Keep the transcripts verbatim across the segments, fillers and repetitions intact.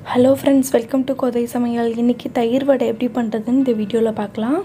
Hello friends, welcome to Kothai Samayal. இன்றைக்கி தயிர் வடை எப்படி பண்ணுறதுன்னு இந்த வீடியோவில் பார்க்கலாம்.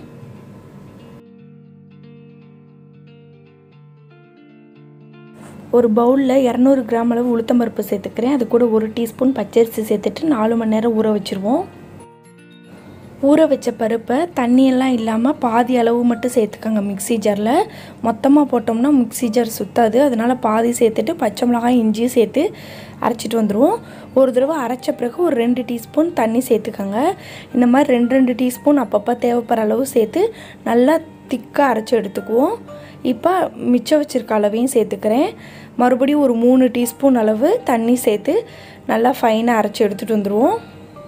ஒரு பவுலில் இரநூறு கிராம் அளவு உளுத்தம்பருப்பு சேர்த்துக்கிறேன். அது கூட ஒரு டீஸ்பூன் பச்சரிசி சேர்த்துட்டு நாலு மணி நேரம் ஊற வச்சுருவோம். ஊற வச்ச பருப்பை தண்ணியெல்லாம் இல்லாமல் பாதி அளவு மட்டும் சேர்த்துக்கோங்க மிக்ஸி ஜாரில். மொத்தமாக போட்டோம்னா மிக்ஸி ஜார் சுற்றாது, அதனால் பாதி சேர்த்துட்டு பச்சை மிளகாய் இஞ்சியும் சேர்த்து அரைச்சிட்டு வந்துடுவோம். ஒரு தடவை அரைச்ச பிறகு ஒரு ரெண்டு டீஸ்பூன் தண்ணி சேர்த்துக்கோங்க. இந்த மாதிரி ரெண்டு ரெண்டு டீஸ்பூன் அப்பப்போ தேவைப்படுற அளவு சேர்த்து நல்லா திக்காக அரைச்சி எடுத்துக்குவோம். இப்போ மிச்சம் வச்சுருக்க அளவையும் சேர்த்துக்கிறேன். மறுபடியும் ஒரு மூணு டீஸ்பூன் அளவு தண்ணி சேர்த்து நல்லா ஃபைனாக அரைச்சி எடுத்துகிட்டு வந்துடுவோம்.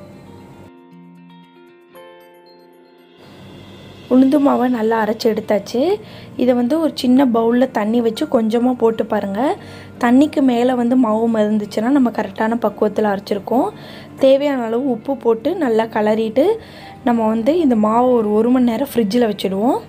உளுந்து மாவை நல்லா அரைச்சி எடுத்தாச்சு. இதை வந்து ஒரு சின்ன பவுலில் தண்ணி வச்சு கொஞ்சமாக போட்டு பாருங்கள். தண்ணிக்கு மேலே வந்து மாவு மருந்துச்சுன்னா நம்ம கரெக்டான பக்குவத்தில் அரைச்சிருக்கோம். தேவையான அளவு உப்பு போட்டு நல்லா கலரிட்டு நம்ம வந்து இந்த மாவை ஒரு ஒரு மணி நேரம் ஃப்ரிட்ஜில் வச்சுடுவோம்.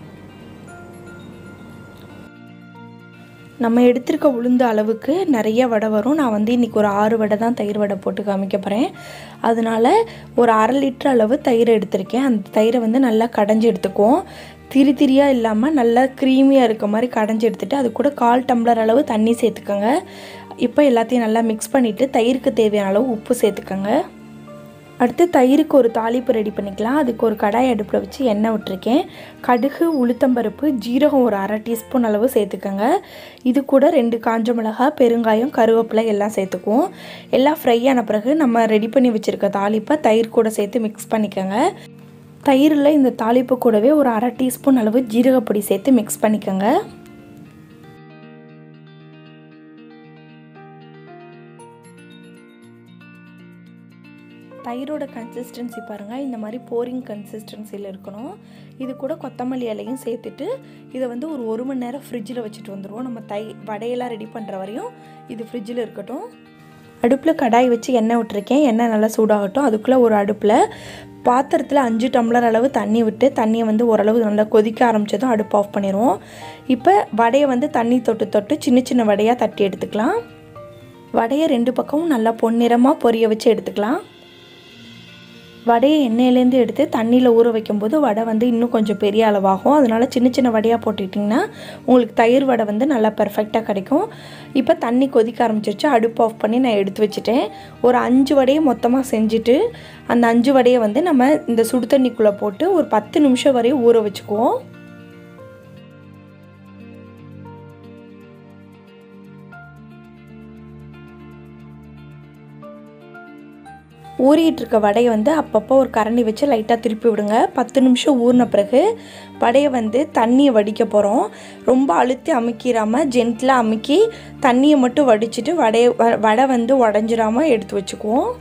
நம்ம எடுத்துருக்க உளுந்து அளவுக்கு நிறைய வடை வரும். நான் வந்து இன்றைக்கி ஒரு ஆறு வடை தான் தயிர் வடை போட்டு காமிக்க போகிறேன். அதனால் ஒரு அரை லிட்டர் அளவு தயிர் எடுத்திருக்கேன். அந்த தயிரை வந்து நல்லா கடைஞ்சி எடுத்துக்குவோம். திரி திரியாக இல்லாமல் நல்லா க்ரீமியாக இருக்க மாதிரி கடைஞ்சி எடுத்துகிட்டு அது கூட கால் டம்ளர் அளவு தண்ணி சேர்த்துக்கோங்க. இப்போ எல்லாத்தையும் நல்லா மிக்ஸ் பண்ணிவிட்டு தயிருக்கு தேவையான அளவு உப்பு சேர்த்துக்கோங்க. அடுத்து தயிருக்கு ஒரு தாளிப்பு ரெடி பண்ணிக்கலாம். அதுக்கு ஒரு கடாய் அடுப்பில் வச்சு எண்ணெய் விட்டுருக்கேன். கடுகு, உளுத்தம்பருப்பு, ஜீரகம் ஒரு அரை டீஸ்பூன் அளவு சேர்த்துக்கோங்க. இது கூட ரெண்டு காஞ்ச மிளகாய், பெருங்காயம், கருவேப்பிலை எல்லாம் சேர்த்துக்குவோம். எல்லாம் ஃப்ரை ஆன பிறகு நம்ம ரெடி பண்ணி வச்சுருக்க தாளிப்பை தயிர் கூட சேர்த்து மிக்ஸ் பண்ணிக்கோங்க. தயிரில் இந்த தாளிப்பு கூடவே ஒரு அரை டீஸ்பூன் அளவு ஜீரகப்பொடி சேர்த்து மிக்ஸ் பண்ணிக்கோங்க. தயிரோட கன்சிஸ்டன்சி பாருங்கள், இந்த மாதிரி போரிங் கன்சிஸ்டன்சியில் இருக்கணும். இது கூட கொத்தமல்லி இலையும் சேர்த்துட்டு இதை வந்து ஒரு ஒரு மணி நேரம் ஃப்ரிட்ஜில் வச்சுட்டு வந்துடுவோம். நம்ம தை வடையெல்லாம் ரெடி பண்ணுற வரையும் இது ஃப்ரிட்ஜில் இருக்கட்டும். அடுப்பில் கடாய் வச்சு எண்ணெய் விட்டுருக்கேன். எண்ணெய் நல்லா சூடாகட்டும். அதுக்குள்ளே ஒரு அடுப்பில் பாத்திரத்தில் அஞ்சு டம்ளர் அளவு தண்ணி விட்டு தண்ணியை வந்து ஓரளவு நல்லா கொதிக்க ஆரம்பித்ததும் அடுப்பு ஆஃப் பண்ணிடுவோம். இப்போ வடையை வந்து தண்ணி தொட்டு தொட்டு சின்ன சின்ன வடையாக தட்டி எடுத்துக்கலாம். வடையை ரெண்டு பக்கமும் நல்லா பொன்னிறமாக பொரிய வச்சு எடுத்துக்கலாம். வடையை எண்ணெயிலேருந்து எடுத்து தண்ணியில் ஊற வைக்கும்போது வடை வந்து இன்னும் கொஞ்சம் பெரிய அளவாகும். அதனால் சின்ன சின்ன வடையாக போட்டுக்கிட்டிங்கன்னா உங்களுக்கு தயிர் வடை வந்து நல்லா பர்ஃபெக்டாக கிடைக்கும். இப்போ தண்ணி கொதிக்க ஆரம்பிச்சிருச்சு. அடுப்பு ஆஃப் பண்ணி நான் எடுத்து வச்சுட்டேன். ஒரு அஞ்சு வடையை மொத்தமாக செஞ்சுட்டு அந்த அஞ்சு வடையை வந்து நம்ம இந்த சுடு தண்ணிக்குள்ளே போட்டு ஒரு பத்து நிமிஷம் வரையும் ஊற வச்சுக்குவோம். ஊறிட்டு இருக்க வடையை வந்து அப்பப்போ ஒரு கரண்டி வச்சு லைட்டாக திருப்பி விடுங்க. பத்து நிமிஷம் ஊறின பிறகு வடையை வந்து தண்ணியை வடிக்க போகிறோம். ரொம்ப அழுத்தி அமுக்கிடாமல் ஜென்டிலாக அமுக்கி தண்ணியை மட்டும் வடிச்சிட்டு வடையை வடை வந்து உடஞ்சிடாமல் எடுத்து வச்சுக்குவோம்.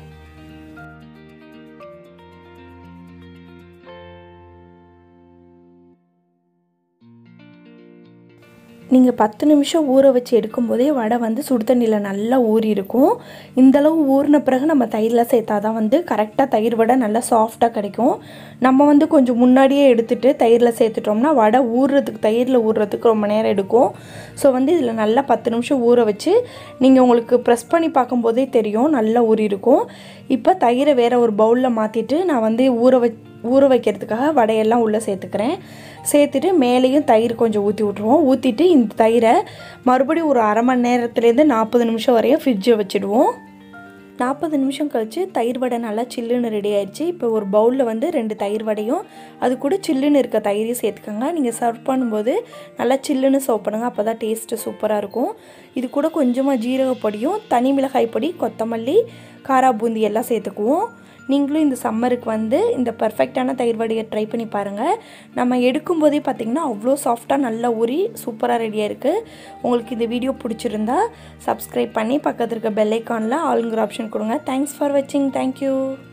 நீங்கள் பத்து நிமிஷம் ஊற வச்சு எடுக்கும்போதே வடை வந்து சுடு தண்ணியில் நல்லா ஊறி இருக்கும். இந்தளவு ஊறின பிறகு நம்ம தயிரில் சேர்த்தா தான் வந்து கரெக்டாக தயிர் வடை நல்லா சாஃப்டாக கிடைக்கும். நம்ம வந்து கொஞ்சம் முன்னாடியே எடுத்துகிட்டு தயிரில் சேர்த்துட்டோம்னா வடை ஊறுறதுக்கு தயிரில் ஊறுறதுக்கு ரொம்ப நேரம் எடுக்கும். ஸோ வந்து இதில் நல்லா பத்து நிமிஷம் ஊற வச்சு நீங்கள் உங்களுக்கு ப்ரெஸ் பண்ணி பார்க்கும்போதே தெரியும் நல்லா ஊறி இருக்கும். இப்போ தயிரை வேறு ஒரு பவுலில் மாற்றிட்டு நான் வந்து ஊற வ ஊற வைக்கிறதுக்காக வடையெல்லாம் உள்ளே சேர்த்துக்கிறேன். சேர்த்துட்டு மேலேயும் தயிர் கொஞ்சம் ஊற்றி விட்ருவோம். ஊற்றிட்டு இந்த தயிரை மறுபடியும் ஒரு அரை மணி நேரத்துலேருந்து நாற்பது நிமிஷம் வரையும் ஃப்ரிட்ஜில் வச்சுடுவோம். நாற்பது நிமிஷம் கழித்து தயிர் வடை நல்லா சில்லுன்னு ரெடி ஆயிடுச்சு. இப்போ ஒரு பவுலில் வந்து ரெண்டு தயிர் வடையும் அது கூட சில்லுன்னு இருக்க தயிரையும் சேர்த்துக்கோங்க. நீங்கள் சர்வ் பண்ணும்போது நல்லா சில்லுன்னு சர்வ் பண்ணுங்கள், அப்போ தான் டேஸ்ட்டு சூப்பராக இருக்கும். இது கூட கொஞ்சமாக ஜீரகப்பொடியும் தனி மிளகாய் பொடி, கொத்தமல்லி, காரா பூந்தி எல்லாம் சேர்த்துக்குவோம். நீங்களும் இந்த சம்மருக்கு வந்து இந்த பர்ஃபெக்டான தயிர் வடையை ட்ரை பண்ணி பாருங்கள். நம்ம எடுக்கும்போதே பார்த்திங்கன்னா அவ்வளோ சாஃப்டாக நல்லா ஊறி சூப்பராக ரெடியாக இருக்குது. உங்களுக்கு இந்த வீடியோ பிடிச்சிருந்தா சப்ஸ்கிரைப் பண்ணி பக்கத்தில் இருக்க பெல் ஐக்கானில் ஆளுங்கிற ஆப்ஷன் கொடுங்க. தேங்க்ஸ் ஃபார் வாட்சிங். தேங்க்யூ.